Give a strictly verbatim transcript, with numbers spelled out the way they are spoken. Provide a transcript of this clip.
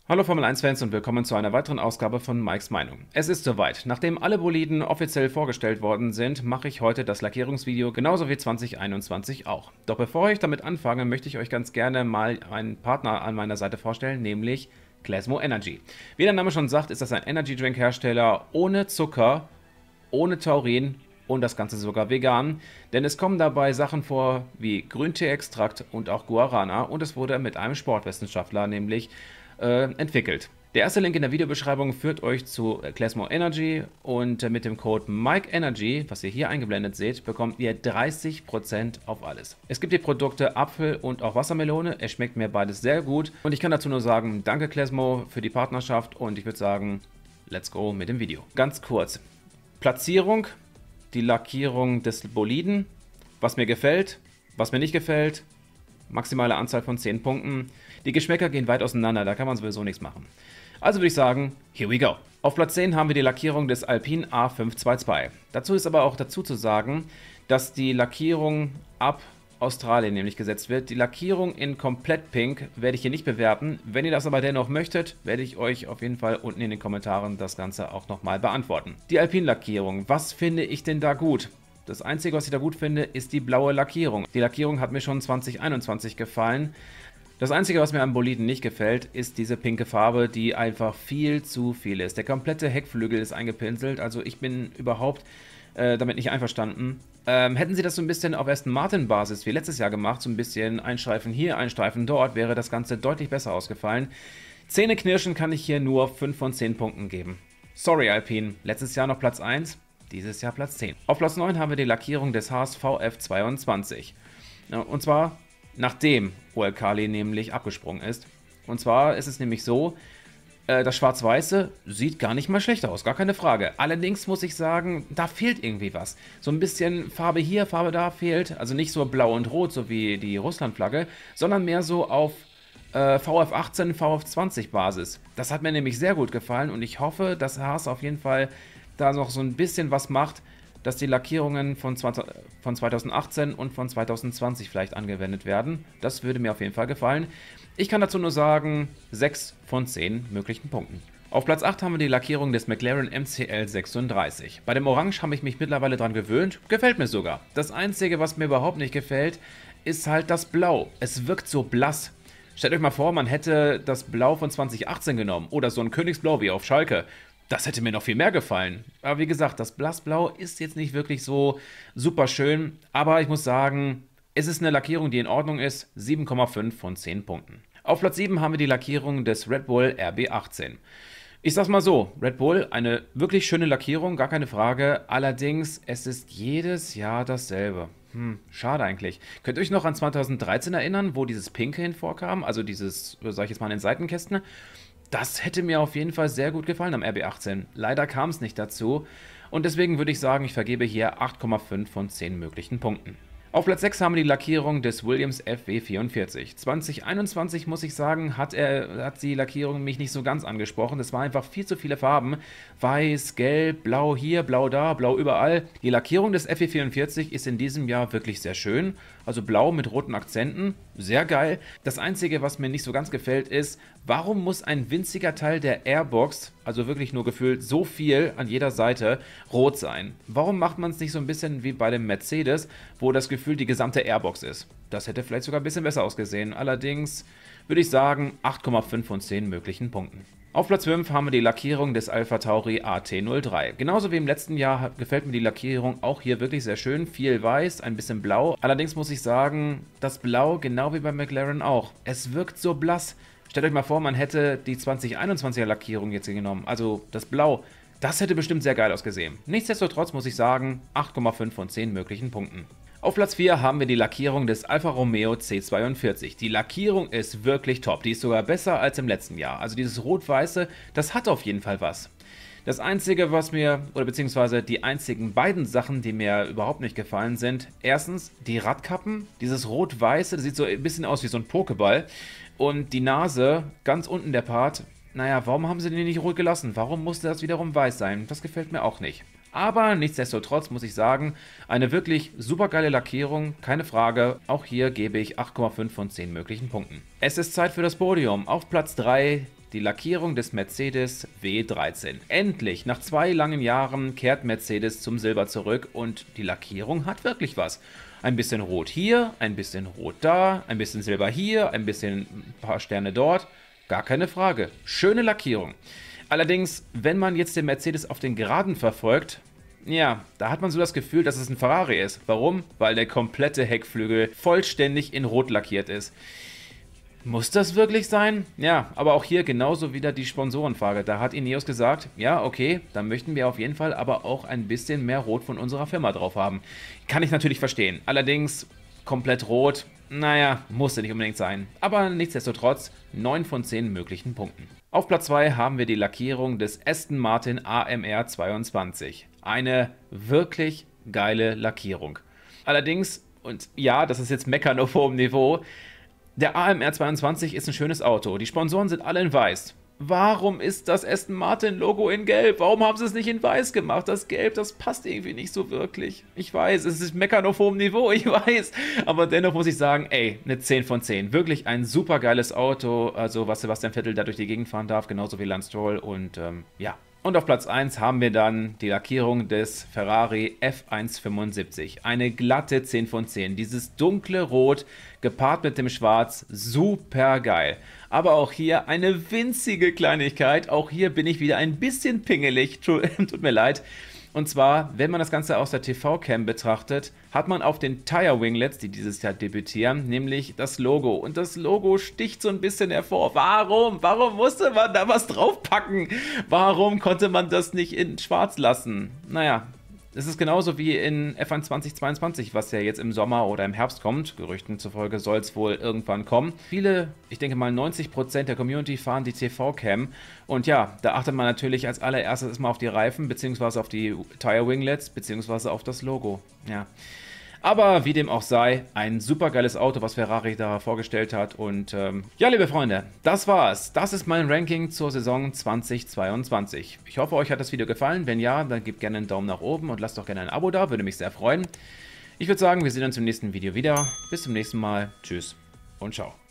Hallo Formel eins Fans und willkommen zu einer weiteren Ausgabe von Mikes Meinung. Es ist soweit. Nachdem alle Boliden offiziell vorgestellt worden sind, mache ich heute das Lackierungsvideo, genauso wie zwanzig einundzwanzig auch. Doch bevor ich damit anfange, möchte ich euch ganz gerne mal einen Partner an meiner Seite vorstellen, nämlich Klesmo Energy. Wie der Name schon sagt, ist das ein Energy Drink Hersteller ohne Zucker, ohne Taurin und das Ganze sogar vegan, denn es kommen dabei Sachen vor wie Grüntee-Extrakt und auch Guarana und es wurde mit einem Sportwissenschaftler, nämlich Äh, entwickelt. Der erste Link in der Videobeschreibung führt euch zu Klesmo Energy und äh, mit dem Code MikeEnergy, was ihr hier eingeblendet seht, bekommt ihr dreißig Prozent auf alles. Es gibt die Produkte Apfel und auch Wassermelone, es schmeckt mir beides sehr gut und ich kann dazu nur sagen, danke Klesmo für die Partnerschaft und ich würde sagen, let's go mit dem Video. Ganz kurz, Platzierung, die Lackierung des Boliden, was mir gefällt, was mir nicht gefällt, maximale Anzahl von zehn Punkten. Die Geschmäcker gehen weit auseinander, da kann man sowieso nichts machen. Also würde ich sagen, here we go. Auf Platz zehn haben wir die Lackierung des Alpine A fünf zweiundzwanzig. Dazu ist aber auch dazu zu sagen, dass die Lackierung ab Australien nämlich gesetzt wird. Die Lackierung in komplett pink werde ich hier nicht bewerten. Wenn ihr das aber dennoch möchtet, werde ich euch auf jeden Fall unten in den Kommentaren das Ganze auch nochmal beantworten. Die Alpine-Lackierung, was finde ich denn da gut? Das Einzige, was ich da gut finde, ist die blaue Lackierung. Die Lackierung hat mir schon zwanzig einundzwanzig gefallen. Das Einzige, was mir am Boliden nicht gefällt, ist diese pinke Farbe, die einfach viel zu viel ist. Der komplette Heckflügel ist eingepinselt, also ich bin überhaupt äh, damit nicht einverstanden. Ähm, hätten sie das so ein bisschen auf Aston Martin Basis wie letztes Jahr gemacht, so ein bisschen ein Streifen hier, ein Streifen dort, wäre das Ganze deutlich besser ausgefallen. Zähneknirschen kann ich hier nur fünf von zehn Punkten geben. Sorry Alpine, letztes Jahr noch Platz eins, dieses Jahr Platz zehn. Auf Platz neun haben wir die Lackierung des H S V F zweiundzwanzig. Ja, und zwar nachdem O L Kali nämlich abgesprungen ist. Und zwar ist es nämlich so, äh, das Schwarz-Weiße sieht gar nicht mal schlecht aus, gar keine Frage. Allerdings muss ich sagen, da fehlt irgendwie was. So ein bisschen Farbe hier, Farbe da fehlt. Also nicht so blau und rot, so wie die Russland-Flagge, sondern mehr so auf äh, V F achtzehn, V F zwanzig Basis. Das hat mir nämlich sehr gut gefallen und ich hoffe, dass Haas auf jeden Fall da noch so ein bisschen was macht, dass die Lackierungen von, zwanzig, von zweitausendachtzehn und von zweitausendzwanzig vielleicht angewendet werden. Das würde mir auf jeden Fall gefallen. Ich kann dazu nur sagen, sechs von zehn möglichen Punkten. Auf Platz acht haben wir die Lackierung des McLaren M C L sechsunddreißig. Bei dem Orange habe ich mich mittlerweile dran gewöhnt, gefällt mir sogar. Das Einzige, was mir überhaupt nicht gefällt, ist halt das Blau. Es wirkt so blass. Stellt euch mal vor, man hätte das Blau von zweitausendachtzehn genommen oder so ein Königsblau wie auf Schalke. Das hätte mir noch viel mehr gefallen. Aber wie gesagt, das Blassblau ist jetzt nicht wirklich so super schön. Aber ich muss sagen, es ist eine Lackierung, die in Ordnung ist. sieben Komma fünf von zehn Punkten. Auf Platz sieben haben wir die Lackierung des Red Bull R B achtzehn. Ich sag's mal so, Red Bull, eine wirklich schöne Lackierung, gar keine Frage. Allerdings, es ist jedes Jahr dasselbe. Hm, schade eigentlich. Könnt ihr euch noch an zweitausenddreizehn erinnern, wo dieses Pinke hinvorkam? Also dieses, sag ich jetzt mal, in den Seitenkästen. Das hätte mir auf jeden Fall sehr gut gefallen am R B achtzehn. Leider kam es nicht dazu und deswegen würde ich sagen, ich vergebe hier acht Komma fünf von zehn möglichen Punkten. Auf Platz sechs haben wir die Lackierung des Williams F W vierundvierzig. zwanzig einundzwanzig, muss ich sagen, hat, er, hat die Lackierung mich nicht so ganz angesprochen. Es waren einfach viel zu viele Farben. Weiß, gelb, blau hier, blau da, blau überall. Die Lackierung des F W vierundvierzig ist in diesem Jahr wirklich sehr schön. Also blau mit roten Akzenten, sehr geil. Das Einzige, was mir nicht so ganz gefällt, ist, warum muss ein winziger Teil der Airbox, also wirklich nur gefühlt so viel an jeder Seite, rot sein? Warum macht man es nicht so ein bisschen wie bei dem Mercedes, wo das Gefühl die gesamte Airbox ist? Das hätte vielleicht sogar ein bisschen besser ausgesehen. Allerdings würde ich sagen, acht Komma fünf von zehn möglichen Punkten. Auf Platz fünf haben wir die Lackierung des Alpha Tauri A T null drei. Genauso wie im letzten Jahr gefällt mir die Lackierung auch hier wirklich sehr schön. Viel weiß, ein bisschen blau. Allerdings muss ich sagen, das Blau, genau wie bei McLaren auch, es wirkt so blass. Stellt euch mal vor, man hätte die zwanzig einundzwanziger Lackierung jetzt hier genommen, also das Blau. Das hätte bestimmt sehr geil ausgesehen. Nichtsdestotrotz muss ich sagen, acht Komma fünf von zehn möglichen Punkten. Auf Platz vier haben wir die Lackierung des Alfa Romeo C zweiundvierzig. Die Lackierung ist wirklich top. Die ist sogar besser als im letzten Jahr. Also dieses Rot-Weiße, das hat auf jeden Fall was. Das Einzige, was mir, oder beziehungsweise die einzigen beiden Sachen, die mir überhaupt nicht gefallen sind, erstens die Radkappen. Dieses Rot-Weiße, das sieht so ein bisschen aus wie so ein Pokéball. Und die Nase, ganz unten der Part, naja, warum haben sie den nicht rot gelassen? Warum musste das wiederum weiß sein? Das gefällt mir auch nicht. Aber nichtsdestotrotz muss ich sagen, eine wirklich super geile Lackierung, keine Frage. Auch hier gebe ich acht Komma fünf von zehn möglichen Punkten. Es ist Zeit für das Podium. Auf Platz drei die Lackierung des Mercedes W dreizehn. Endlich, nach zwei langen Jahren kehrt Mercedes zum Silber zurück und die Lackierung hat wirklich was. Ein bisschen Rot hier, ein bisschen Rot da, ein bisschen Silber hier, ein bisschen ein paar Sterne dort. Gar keine Frage. Schöne Lackierung. Allerdings, wenn man jetzt den Mercedes auf den Geraden verfolgt, ja, da hat man so das Gefühl, dass es ein Ferrari ist. Warum? Weil der komplette Heckflügel vollständig in Rot lackiert ist. Muss das wirklich sein? Ja, aber auch hier genauso wieder die Sponsorenfrage. Da hat Ineos gesagt, ja, okay, da möchten wir auf jeden Fall aber auch ein bisschen mehr Rot von unserer Firma drauf haben. Kann ich natürlich verstehen. Allerdings komplett rot, naja, musste nicht unbedingt sein. Aber nichtsdestotrotz neun von zehn möglichen Punkten. Auf Platz zwei haben wir die Lackierung des Aston Martin A M R zweiundzwanzig. Eine wirklich geile Lackierung. Allerdings, und ja, das ist jetzt Meckern auf hohem Niveau, der A M R zweiundzwanzig ist ein schönes Auto. Die Sponsoren sind alle in weiß. Warum ist das Aston Martin Logo in gelb? Warum haben sie es nicht in weiß gemacht? Das Gelb, das passt irgendwie nicht so wirklich. Ich weiß, es ist Meckern auf hohem Niveau, ich weiß. Aber dennoch muss ich sagen, ey, eine zehn von zehn. Wirklich ein super geiles Auto. Also was Sebastian Vettel da durch die Gegend fahren darf, genauso wie Lance Stroll. Und ähm, ja. Und auf Platz eins haben wir dann die Lackierung des Ferrari F hundertfünfundsiebzig. Eine glatte zehn von zehn. Dieses dunkle Rot gepaart mit dem Schwarz, super geil. Aber auch hier eine winzige Kleinigkeit. Auch hier bin ich wieder ein bisschen pingelig, tut mir leid. Und zwar, wenn man das Ganze aus der T V-Cam betrachtet, hat man auf den Tire Winglets, die dieses Jahr debütieren, nämlich das Logo. Und das Logo sticht so ein bisschen hervor. Warum? Warum musste man da was draufpacken? Warum konnte man das nicht in schwarz lassen? Naja, es ist genauso wie in F eins zwanzig zweiundzwanzig, was ja jetzt im Sommer oder im Herbst kommt. Gerüchten zufolge soll es wohl irgendwann kommen. Viele, ich denke mal neunzig Prozent der Community fahren die T V-Cam. Und ja, da achtet man natürlich als allererstes erstmal auf die Reifen, beziehungsweise auf die Tire Winglets, beziehungsweise auf das Logo. Ja. Aber wie dem auch sei, ein super geiles Auto, was Ferrari da vorgestellt hat. Und ähm, ja, liebe Freunde, das war's. Das ist mein Ranking zur Saison zweitausendzweiundzwanzig. Ich hoffe, euch hat das Video gefallen. Wenn ja, dann gebt gerne einen Daumen nach oben und lasst doch gerne ein Abo da. Würde mich sehr freuen. Ich würde sagen, wir sehen uns im nächsten Video wieder. Bis zum nächsten Mal. Tschüss und ciao.